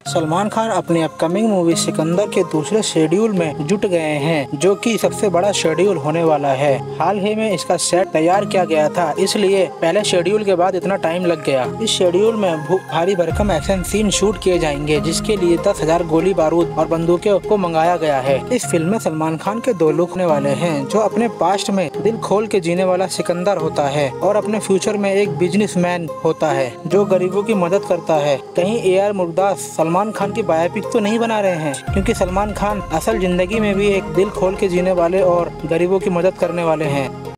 सलमान खान अपनी upcoming movie Sikandar के दूसरे शेड्यूल में जुट गए हैं, जो कि सबसे बड़ा शेड्यूल होने वाला है। हाल ही में इसका सेट तैयार किया गया था, इसलिए पहले शेड्यूल के बाद इतना टाइम लग गया। इस शेड्यूल में भारी भरकम एक्शन सीन शूट किए जाएंगे, जिसके लिए 10,000 गोली बारूद और बंदूकों को मंगाया गया है। इस फिल्म में सलमान खान के दो लुक होने वाले हैं, जो अपने पास्ट में दिल खोल के जीने वाला सिकंदर होता है और अपने फ्यूचर में एक बिजनेसमैन होता है जो गरीबों की मदद करता है। कहीं AR मुर्गदास सलमान खान की बायोपिक तो नहीं बना रहे हैं, क्योंकि सलमान खान असल जिंदगी में भी एक दिल खोल के जीने वाले और गरीबों की मदद करने वाले हैं।